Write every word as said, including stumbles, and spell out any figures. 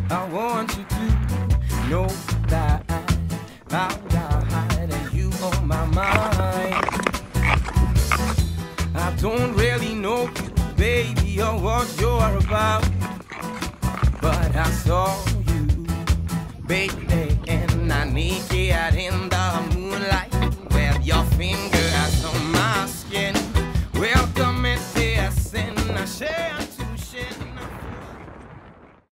I want you to know that I'm died and you on my mind. I don't really know you, baby, or what you're about, but I saw you, baby, and I need it in